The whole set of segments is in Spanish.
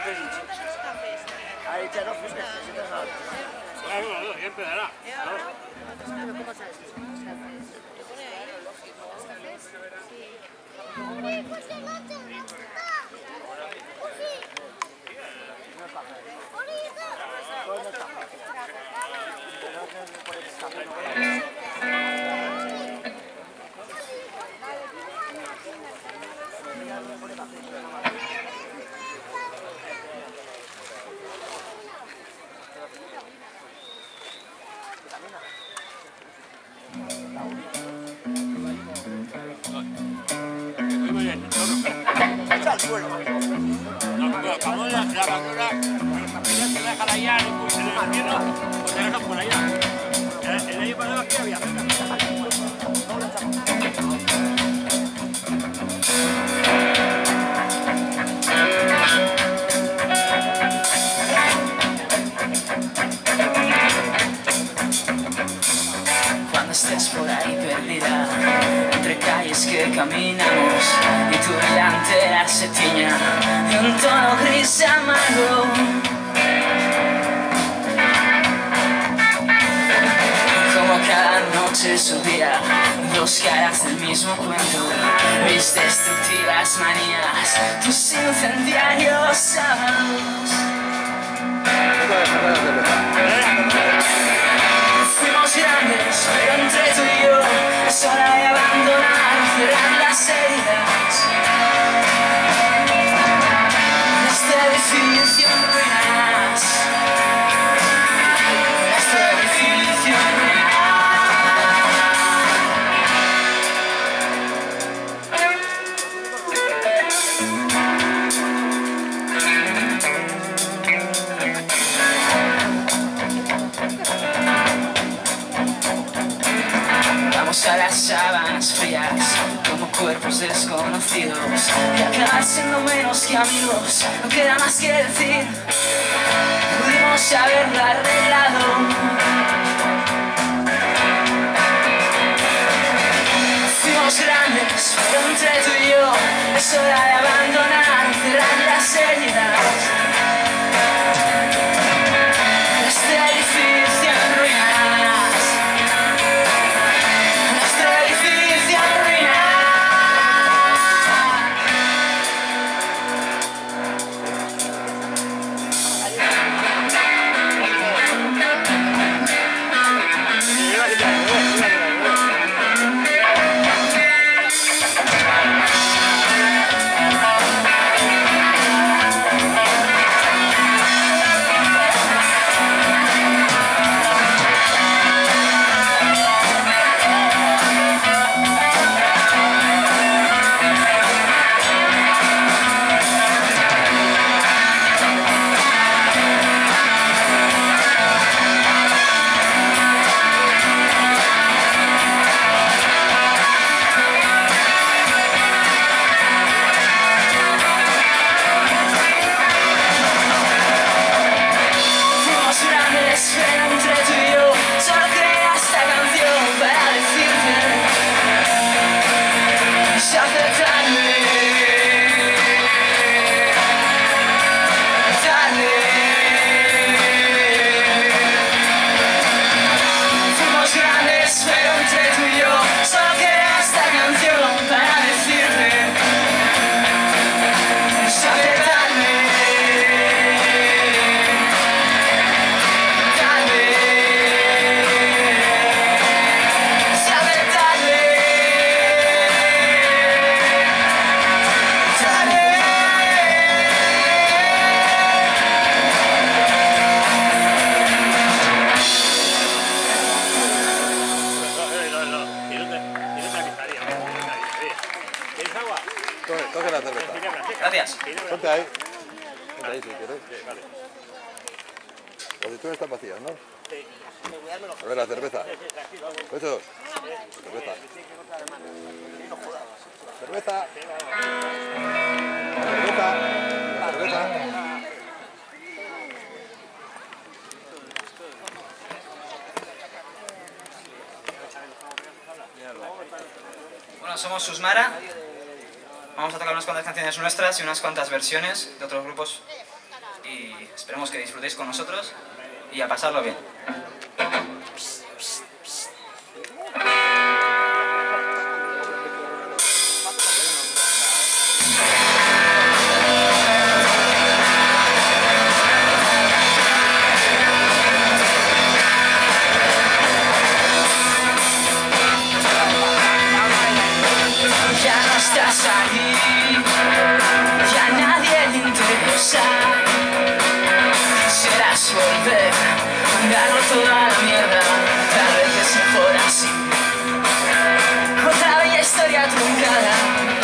Ya empezará. Acabó la basura, ella se deja la llave, pues en el infierno, pues se dejan por allá. El año pasado aquí había Cuando estés por ahí perdida entre calles que caminamos y tu delantera se tiña de un tono gris amargo, como cada noche es un día, dos caras del mismo cuento, mis destructivas manías, tus incendiarios sábados. Fuimos grandes, pero entre tú y yo es hora de abandonar, cerrar las heridas de este edificio en ruinas, de este edificio en ruinas. Vamos a las sábanas frías como cuerpos desconocidos y acabar siendo menos que amigos, no queda más que decir. Pudimos haberlo arreglado. Fuimos grandes, pero entre tú y yo es hora de abandonar, cerrar las heridas de este edificio en ruinas. Coge la cerveza. Gracias. Ponte ahí. Ponte ahí si quieres. Las aceitunas están vacías, ¿no? Sí. A ver, la cerveza. Eso. Cerveza. Cerveza. Cerveza. Cerveza. Bueno, somos Susmara. Vamos a tocar unas cuantas canciones nuestras y unas cuantas versiones de otros grupos. y esperemos que disfrutéis con nosotros y a pasarlo bien. Volver, mandarlo toda la mierda, tal vez es mejor así. Otra bella historia truncada,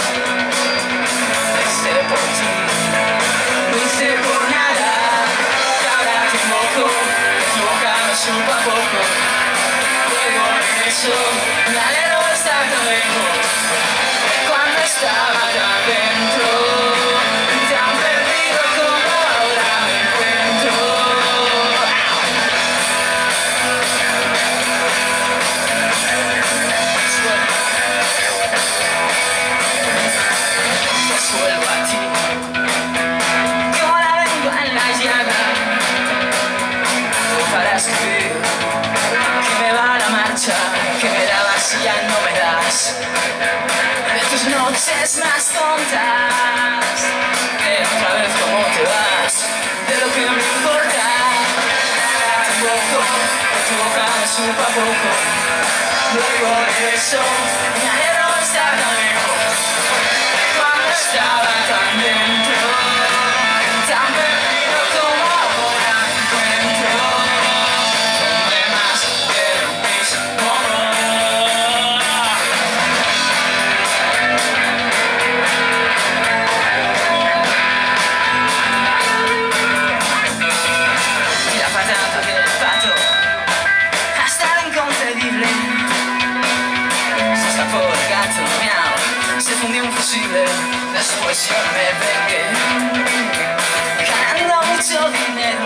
lo hice por ti, lo hice por nada. Y ahora te invoco, equivocarnos un poco a poco. Luego regreso, me alegro de estar tan lejos, cuando estaba tan dentro. Noches más tontas, de otra vez cómo te vas, de lo que me importa. Tampoco te equivocamos un poco a poco, luego regreso, me alegro de estar tan lejos, cuando estaba tan dentro, tan perdido como ahora me encuentro, donde más de lo mismo. Después yo me vengué, ganando mucho dinero,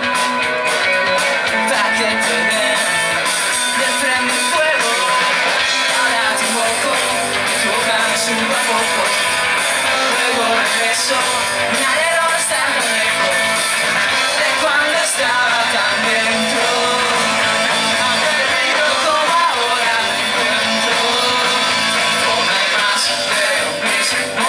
para que te den de frente el fuego. Y ahora te invoco, equivocamos un poco, luego regreso, me alegro de estar tan lejos, de cuando estaba tan dentro, tan perdido como ahora me encuentro, no hay más de lo mismo.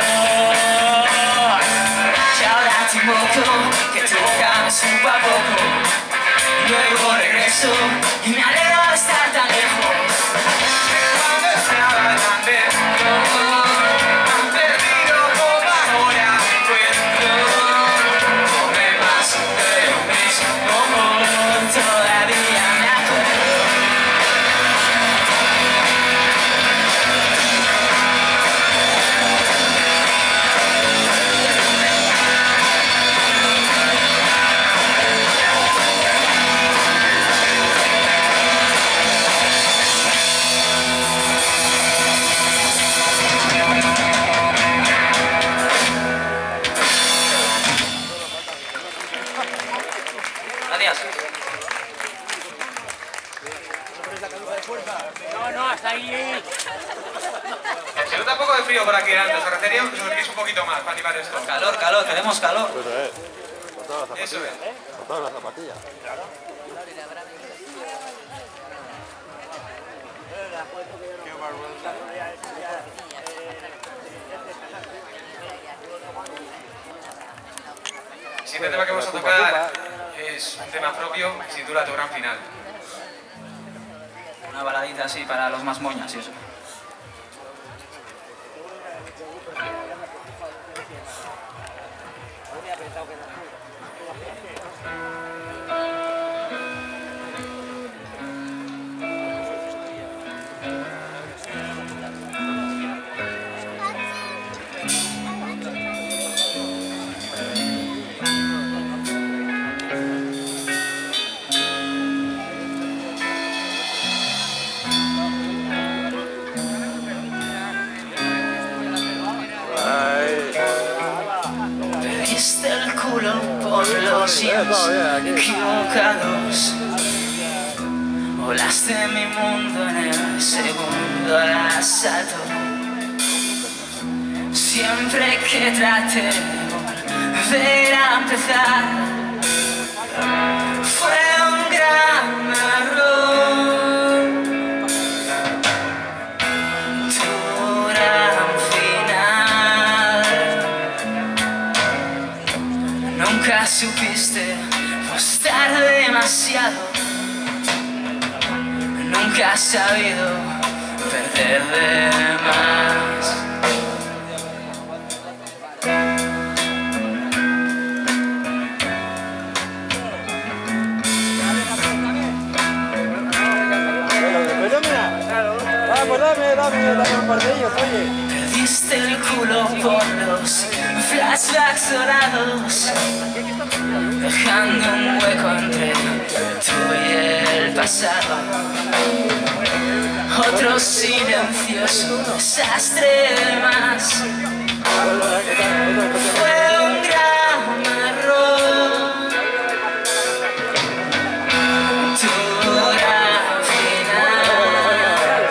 Que te equivocamos un poco a poco, luego regreso y me alegro de estar tan lejos, cuando estaba tan dentro, tan perdido como ahora me encuentro, no me más de lo mismo, todavía me acuerdo. No, hasta ahí. Se nota un poco de frío por aquí antes, os agradecería que os acerquéis un poquito más para animar esto. Calor, calor, queremos calor. Eso es. Cortaron las Eso zapatillas. es. Cortaron las zapatillas. El siguiente tema que vamos a tocar es un tema propio que se titula Tu Gran Final. Una baladita así para los más moñas y eso. Equivocados, volaste mi mundo en el segundo asalto. Siempre que traté de volver a empezar. Fue un gran error, tu gran final. Nunca supiste gustar demasiado, nunca has sabido perder de más. Dame un par de ellos, oye. Perdiste el culo por los flashbacks dorados, dejando un hueco entre tú y el pasado. Otro silencioso desastre más. Fue un gran error, tu gran final.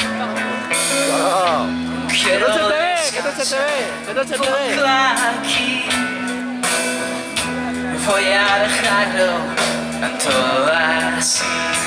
Quiero descansar un poco aquí. Voy a dejarlo todo así.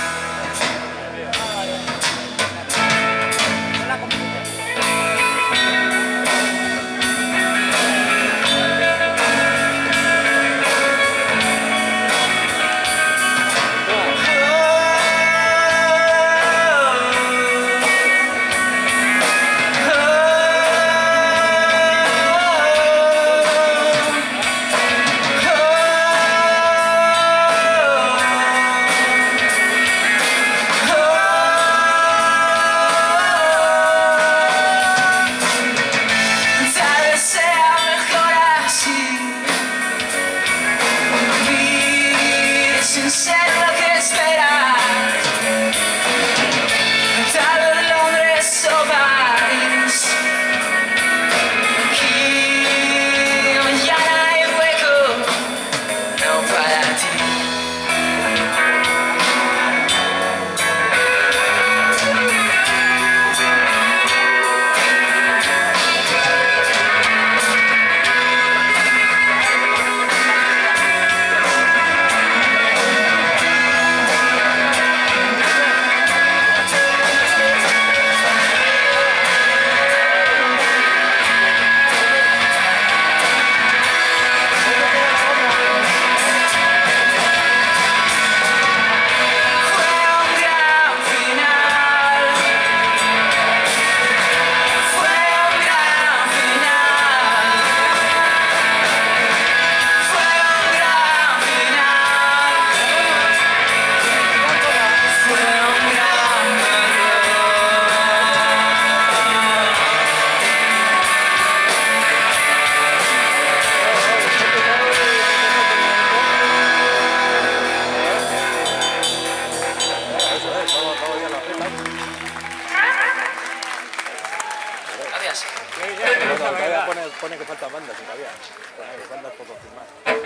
Pone que faltan bandas todavía. Bandas poco firmadas.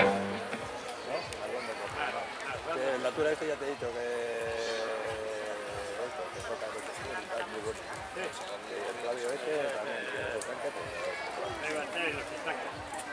¿No? La altura este ya te he dicho que esto, que toca el textil y tal, muy bueno. El Flavio este también, el estanque, pues... los estanques.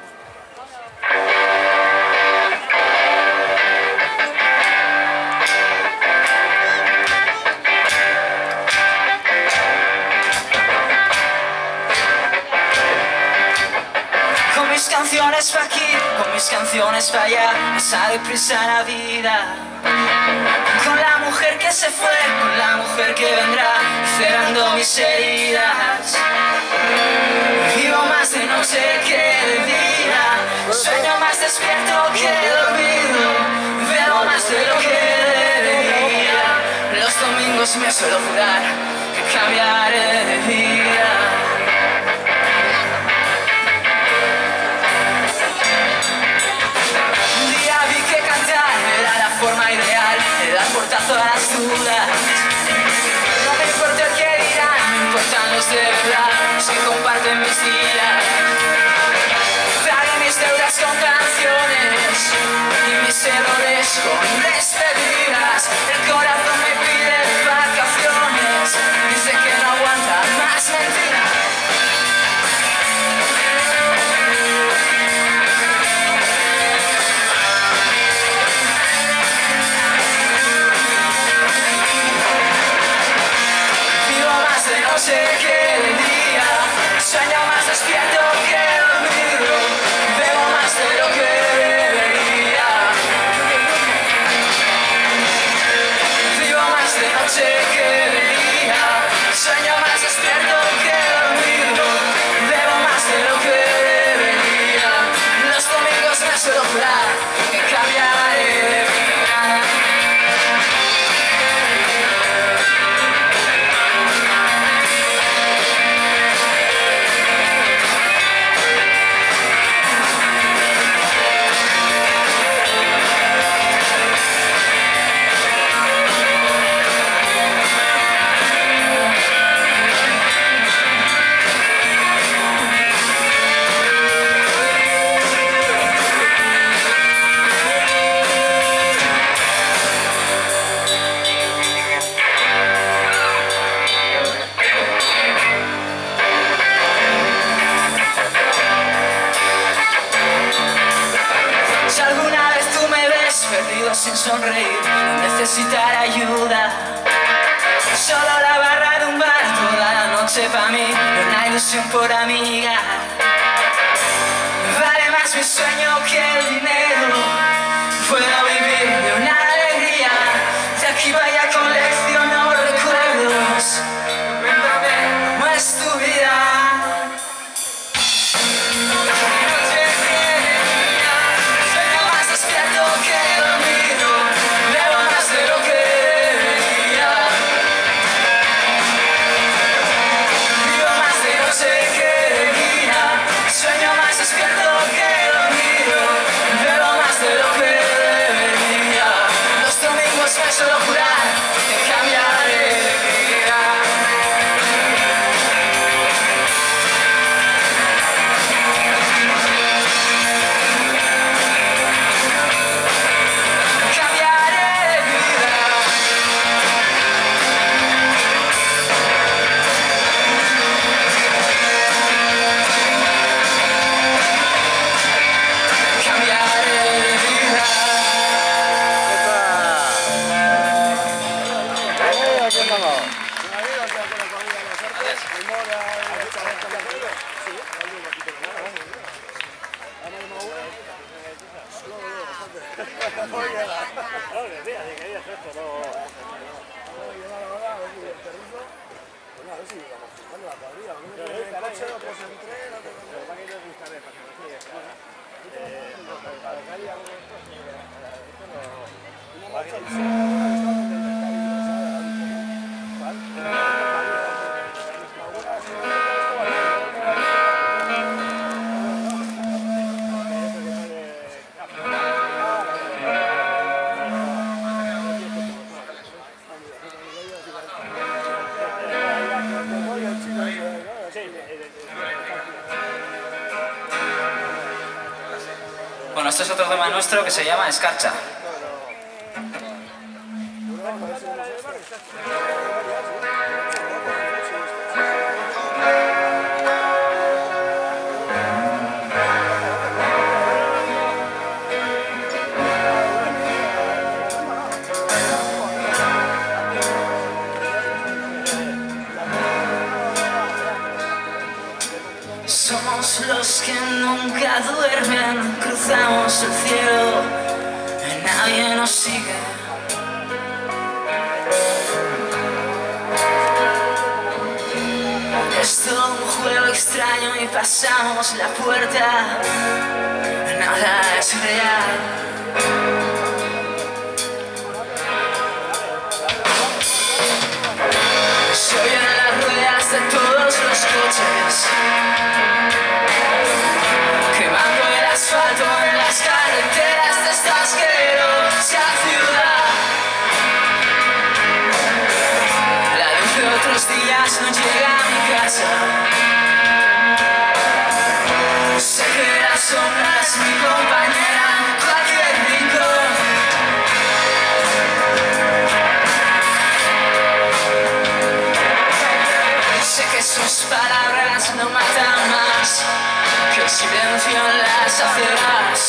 Canciones pa' aquí, con mis canciones pa' allá, pasa deprisa la vida. Con la mujer que se fue, con la mujer que vendrá, cerrando mis heridas. Vivo más de noche que de día, sueño más despierto que dormido, veo más de lo que debería. Los domingos me suelo jurar que cambiaré de vida. Forma ideal de dar portazo a las dudas. No me importa el que dirán, me importan los de verdad, los que comparten mis días. Pagué mis deudas con canciones y mis errores con despedidas. El corazón me pide vacaciones, dice que no aguanta más mentiras. sonreír, no necesitar ayuda. Solo la barra de un bar toda la noche pa' mí, una ilusión por amiga. Vale más mi sueño que el dinero. Puedo vivir de una alegría. De aquí vaya colecciono recuerdos. Cuéntame, ¿cómo es tu vida? Sueño más despierto que dormido. Bebo más de lo que debería. Vivo más de noche que de día. Sueño más despierto que dormido. Bebo más de lo que debería. Los domingos me suelo jurar que cambiaré de vida. Cambiaré de vida. Cambiaré de vida. Aquí andamos. Bueno, esto es otro tema nuestro que se llama escarcha. Somos los que nunca duermen, cruzamos el cielo, nadie nos sigue. Es todo un juego extraño y pasamos la puerta, nada es real. Soy en las ruedas de todos los coches, quemando el asfalto en las carreteras de esta asquerosa ciudad. La luz de otros días no llega a mi casa. Sé que la sombra es mi compañera en cualquier rincón. Sé que sus palabras no matan más que el silencio en las aceras.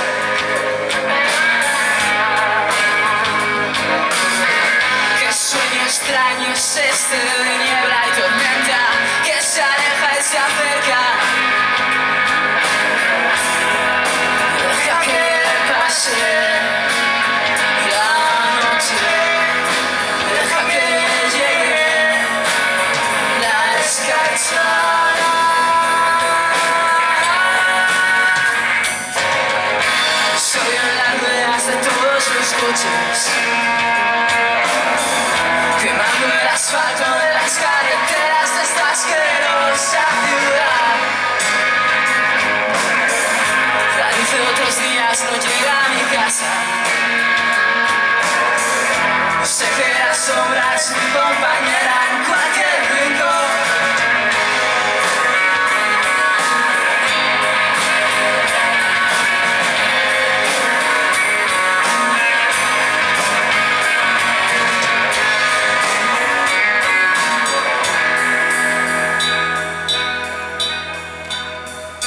Qué sueño extraño es este de niebla y tormenta que se aleja y se acerca. Deja que pase la noche, deja que llegue la escarcha. Soy en las ruedas de todos los coches, quemando el asfalto de las carreteras de esta asquerosa ciudad. La luz de otros días no llega a mi casa. Sé que la sombra es mi compañera en cualquier rincón.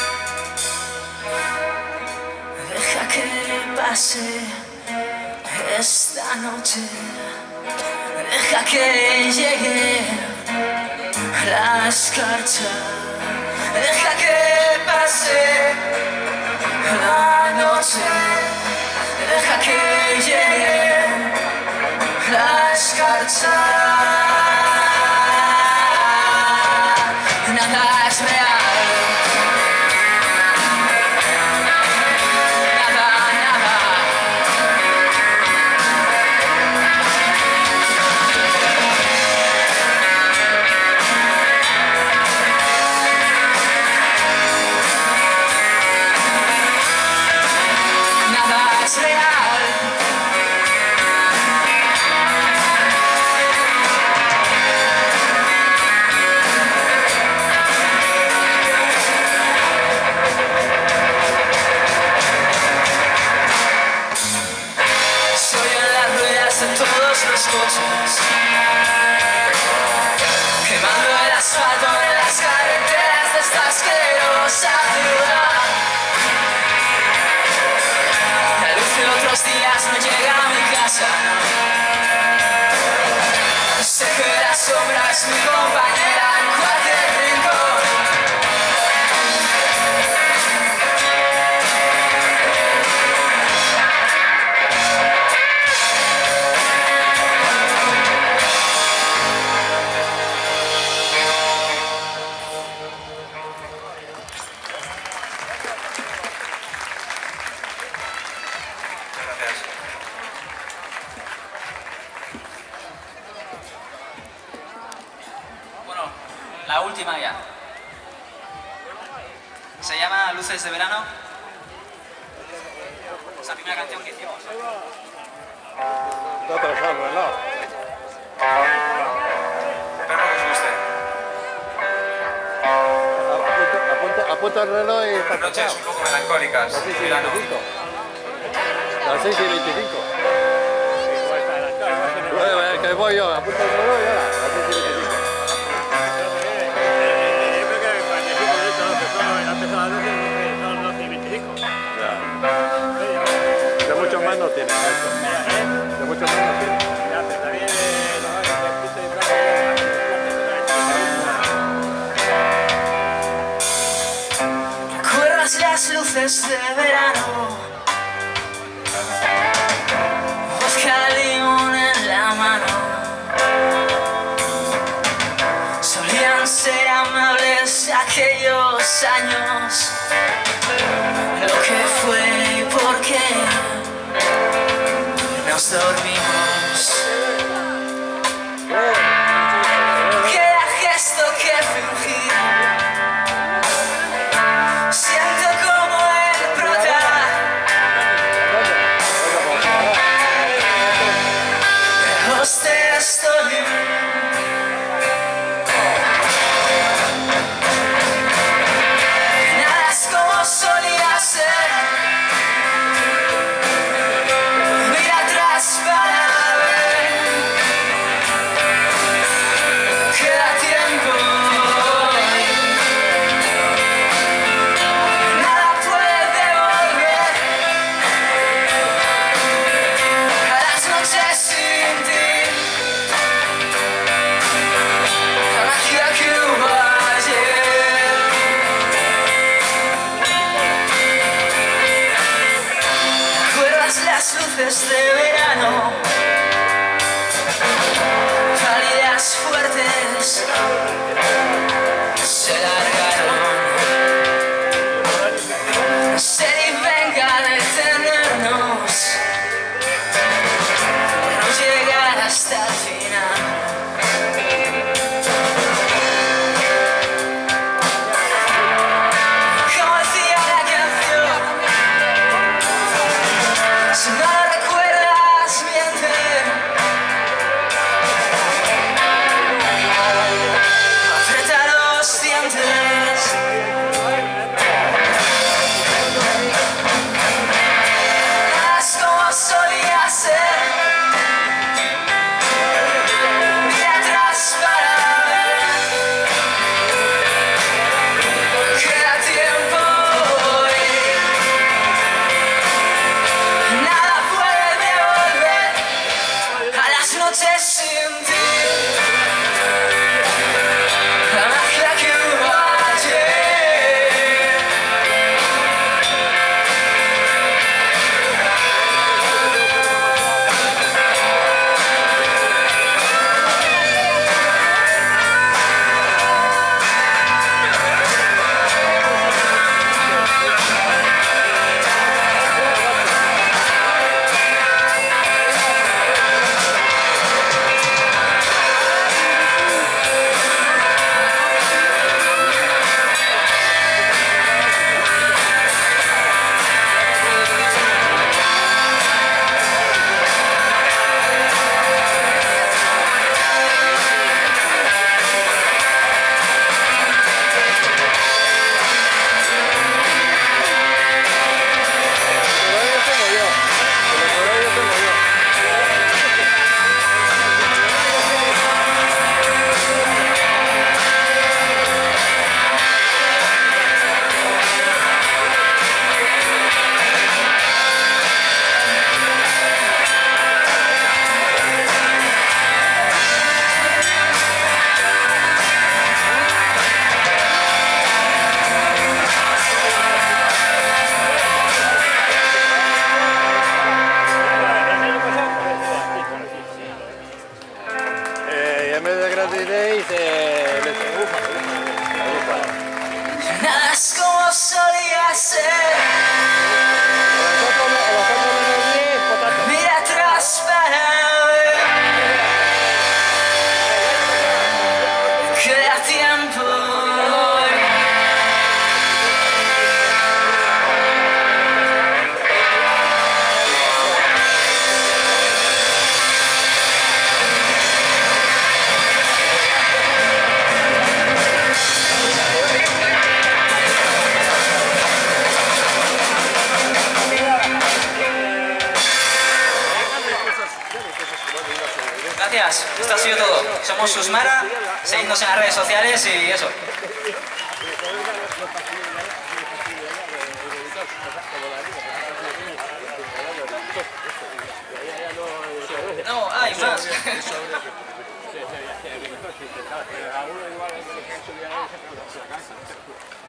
Deja que pase esta noche. Deja que llegue la escarcha, deja que pase la noche, deja que llegue la escarcha. Nada es real. Quemando el asfalto en las carreteras de esta asquerosa ciudad. La luz de otros días no llega a mi casa. Sé que la sombra es mi compañera en cualquier rincón. La última ya. Se llama Luces de Verano. Es la primera canción que hicimos. Está atrasado el reloj. Espero que os guste. Apunta el reloj y está Noches atrasado. un poco melancólicas. Las 6 y Verano. 25. Las 6 y 25. Que voy yo, apunta el reloj y ahora. Las 6 y 25. De muchos más no tienen esto. De muchos más no tienen. ¿Recuerdas las luces de verano? Vodka de limón en la mano. Solían ser amables aquellos años. Lo que fue y por qué nos dormimos. Queda gesto que fingir. Siento como el prota. Lejos de estoy. Nada es como solía ser. Mira atrás para nada es como solía ser. Mira atrás para ver. Queda tiempo. Gracias, esto ha sido todo. Somos Susmara, seguidnos en las redes sociales y eso.